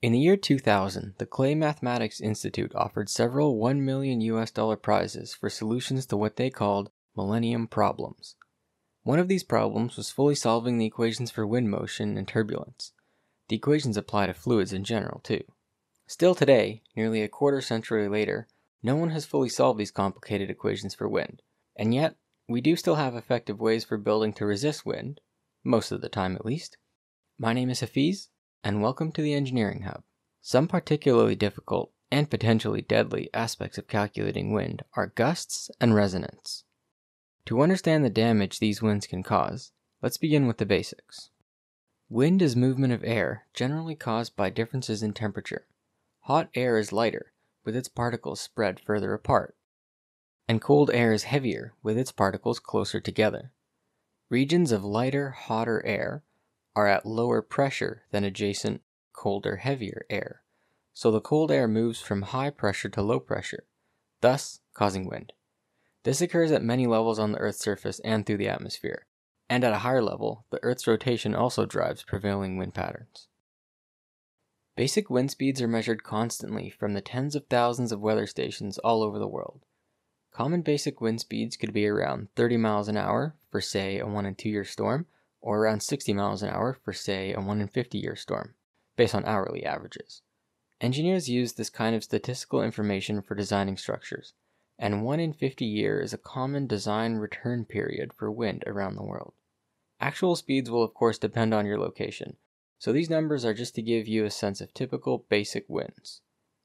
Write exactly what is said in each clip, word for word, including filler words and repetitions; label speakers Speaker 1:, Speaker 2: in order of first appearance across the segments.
Speaker 1: In the year two thousand, the Clay Mathematics Institute offered several one million U S dollar prizes for solutions to what they called Millennium Problems. One of these problems was fully solving the equations for wind motion and turbulence. The equations apply to fluids in general, too. Still today, nearly a quarter century later, no one has fully solved these complicated equations for wind, and yet, we do still have effective ways for building to resist wind, most of the time at least. My name is Hafiz, and welcome to the Engineering Hub. Some particularly difficult, and potentially deadly, aspects of calculating wind are gusts and resonance. To understand the damage these winds can cause, let's begin with the basics. Wind is movement of air, generally caused by differences in temperature. Hot air is lighter, with its particles spread further apart, and cold air is heavier, with its particles closer together. Regions of lighter, hotter air are at lower pressure than adjacent, colder, heavier air, so the cold air moves from high pressure to low pressure, thus causing wind. This occurs at many levels on the Earth's surface and through the atmosphere, and at a higher level, the Earth's rotation also drives prevailing wind patterns. Basic wind speeds are measured constantly from the tens of thousands of weather stations all over the world. Common basic wind speeds could be around thirty miles an hour for, say, a one in two year storm, or around sixty miles an hour for, say, a one in fifty year storm, based on hourly averages. Engineers use this kind of statistical information for designing structures, and one in fifty year is a common design return period for wind around the world. Actual speeds will of course depend on your location, so these numbers are just to give you a sense of typical basic winds.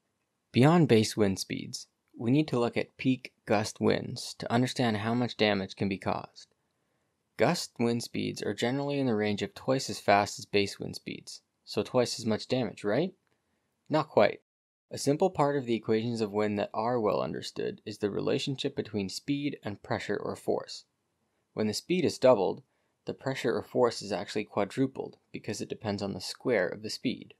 Speaker 1: Beyond base wind speeds, we need to look at peak gust winds to understand how much damage can be caused. Gust wind speeds are generally in the range of twice as fast as base wind speeds, so twice as much damage, right? Not quite. A simple part of the equations of wind that are well understood is the relationship between speed and pressure or force. When the speed is doubled, the pressure or force is actually quadrupled because it depends on the square of the speed.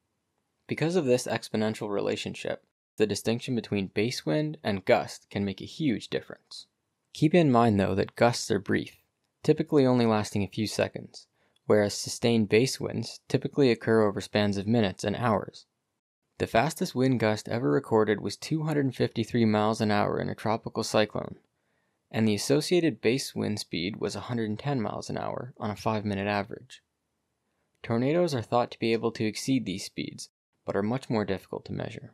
Speaker 1: Because of this exponential relationship, the distinction between base wind and gust can make a huge difference. Keep in mind though that gusts are brief, typically only lasting a few seconds, whereas sustained base winds typically occur over spans of minutes and hours. The fastest wind gust ever recorded was two hundred fifty-three miles an hour in a tropical cyclone, and the associated base wind speed was one hundred ten miles an hour on a five minute average. Tornadoes are thought to be able to exceed these speeds, but are much more difficult to measure.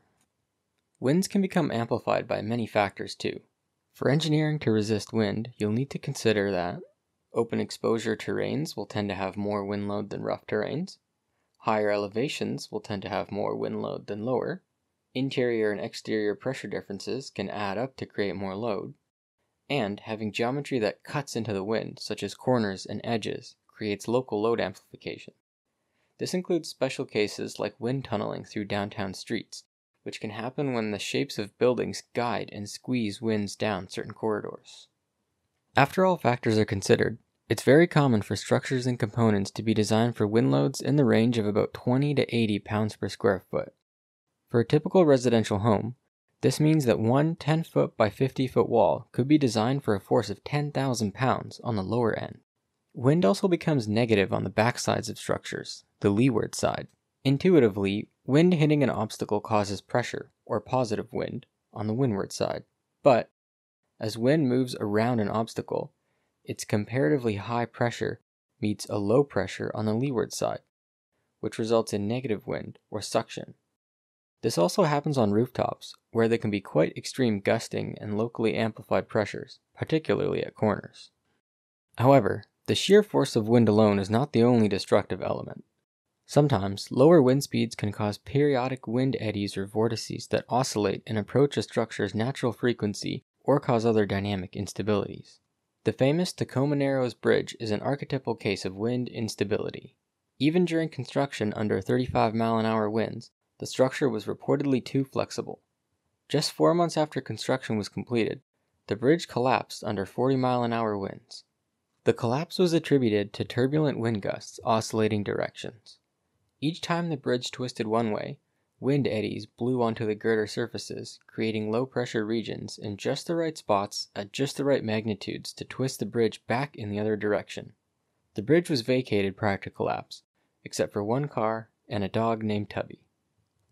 Speaker 1: Winds can become amplified by many factors too. For engineering to resist wind, you'll need to consider that open exposure terrains will tend to have more wind load than rough terrains. Higher elevations will tend to have more wind load than lower. Interior and exterior pressure differences can add up to create more load. And having geometry that cuts into the wind, such as corners and edges, creates local load amplification. This includes special cases like wind tunneling through downtown streets, which can happen when the shapes of buildings guide and squeeze winds down certain corridors. After all factors are considered, it's very common for structures and components to be designed for wind loads in the range of about twenty to eighty pounds per square foot. For a typical residential home, this means that one ten foot by fifty foot wall could be designed for a force of ten thousand pounds on the lower end. Wind also becomes negative on the backsides of structures, the leeward side. Intuitively, wind hitting an obstacle causes pressure, or positive wind, on the windward side, but as wind moves around an obstacle, its comparatively high pressure meets a low pressure on the leeward side, which results in negative wind, or suction. This also happens on rooftops, where there can be quite extreme gusting and locally amplified pressures, particularly at corners. However, the sheer force of wind alone is not the only destructive element. Sometimes, lower wind speeds can cause periodic wind eddies or vortices that oscillate and approach a structure's natural frequency or cause other dynamic instabilities. The famous Tacoma Narrows bridge is an archetypal case of wind instability. Even during construction under thirty-five mile an hour winds, the structure was reportedly too flexible. Just four months after construction was completed, the bridge collapsed under forty mile an hour winds. The collapse was attributed to turbulent wind gusts oscillating directions. Each time the bridge twisted one way, wind eddies blew onto the girder surfaces, creating low-pressure regions in just the right spots at just the right magnitudes to twist the bridge back in the other direction. The bridge was vacated prior to collapse, except for one car and a dog named Tubby.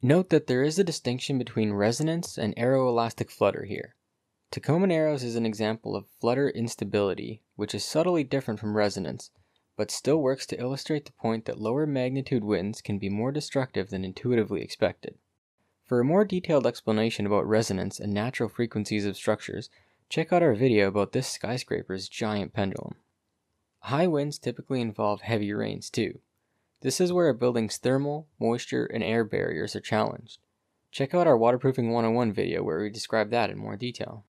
Speaker 1: Note that there is a distinction between resonance and aeroelastic flutter here. Tacoma Narrows is an example of flutter instability, which is subtly different from resonance, but still works to illustrate the point that lower magnitude winds can be more destructive than intuitively expected. For a more detailed explanation about resonance and natural frequencies of structures, check out our video about this skyscraper's giant pendulum. High winds typically involve heavy rains too. This is where a building's thermal, moisture, and air barriers are challenged. Check out our Waterproofing one oh one video where we describe that in more detail.